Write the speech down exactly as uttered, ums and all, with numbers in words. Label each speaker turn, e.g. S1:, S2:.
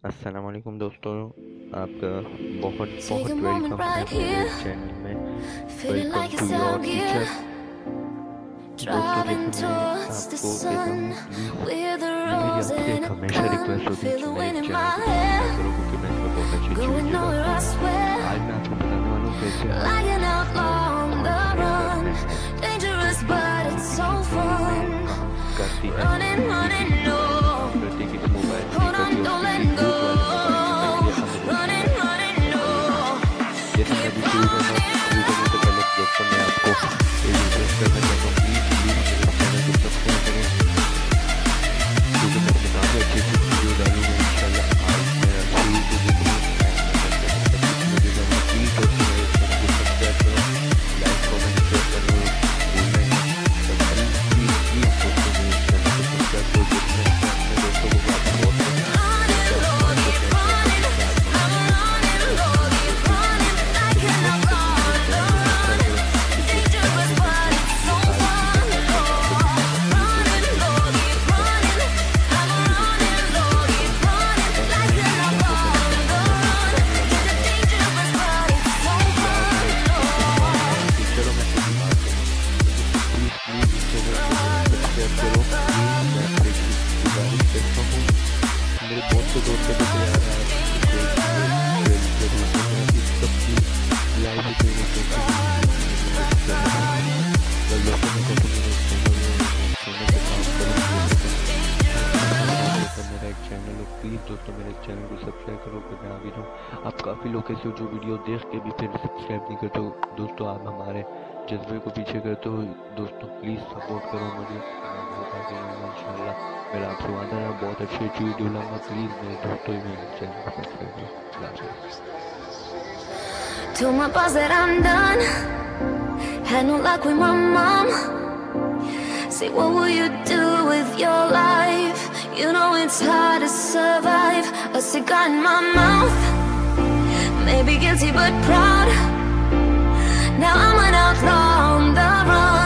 S1: अस्सलाम वालेकुम दोस्तों, आपका बहुत
S2: Take
S1: बहुत
S2: a moment
S1: वेलकम है
S2: right
S1: मेरे
S2: here,
S1: चैनल में।
S2: feeling
S1: welcome
S2: like
S1: to
S2: it's
S1: your
S2: out
S1: teacher.
S2: gear,
S1: दोस्तों
S2: driving
S1: जैसे मैं
S2: towards the
S1: आपको कहता
S2: sun
S1: हूँ, प्लीज़
S2: with a
S1: ये मेरी
S2: rose
S1: आपसे
S2: and
S1: एक
S2: a
S1: हमेशा
S2: gun.
S1: रिक्वेस्ट होती है
S2: Feel
S1: कि
S2: the
S1: मेरे
S2: wind in
S1: चैनल
S2: my
S1: को सब्सक्राइब
S2: hair,
S1: करो, क्योंकि मैं इसमें बहुत अच्छी अच्छी
S2: going
S1: वीडियो
S2: nowhere
S1: डालता
S2: I
S1: हूँ।
S2: swear,
S1: आज मैं आपको बताने वाला हूँ कैसे आप
S2: like an outlaw on the
S1: voice
S2: run.
S1: करना है।
S2: Dangerous
S1: दोस्तों
S2: but it's so
S1: किसी फ़ोन में
S2: fun.
S1: काम करती है,
S2: Running,
S1: ये
S2: running,
S1: किसी
S2: no.
S1: डिवाइस में काम करती है, किसी मोबाइल में नहीं
S2: Hold
S1: करती
S2: on,
S1: और
S2: don't
S1: किसी
S2: let go.
S1: यूथ वाले मोबाइल में करती है, अंग्रेजी
S2: Running,
S1: में
S2: running,
S1: करती है।
S2: no.
S1: जैसे मैं अभी शुरू करना शुरू करने से पहले दोस्तों मैं आपको एक रिक्वेस्ट करना चाहता हूँ, प्लीज़ प्लीज़ मेरे चैनल को सब्सक्राइब करें, क्योंकि मैं इसमें काफ़ी अच्छी अच्छी वीडियो डालूंगा इंशाल्लाह। आज मेरा शुरू से देखो प्लीज़ दोस्तों मेरे चैनल को सब्सक्राइब करो, लाइक कमेंट शेयर करो, बोलना है तो प्लीज़ प्लीज़ प्लीज़ दोस्तों मेरे चैनल को सब्सक्राइब करो। जिसमें अपने दोस्तों को बहुत बहुत मेरे बहुत से दोस्त है जो तैयार है सबकी लाइव मेरा एक चैनल है, प्लीज़ दोस्तों मेरे चैनल को सब्सक्राइब करो कि मैं आगे जाऊँ। आप काफ़ी लोग ऐसे हो जो वीडियो देख के भी फिर सब्सक्राइब नहीं करते हो। दोस्तों आप हमारे जज्बे को पीछे करते हो। दोस्तों प्लीज़ सपोर्ट करो मुझे, मैं बहुत आगे जाऊँगा इंशाल्लाह। मेरा आपसे वादा है बहुत अच्छी अच्छी वीडियो लाऊंगा। प्लीज़ मेरे दोस्तों मेरे चैनल को सब्सक्राइब करो।
S2: Told my boss that I'm done. Had no luck with my mom. Say, what will you do with your life? You know it's hard to survive. A cigar in my mouth. Maybe guilty but proud. Now I'm an outlaw on the run.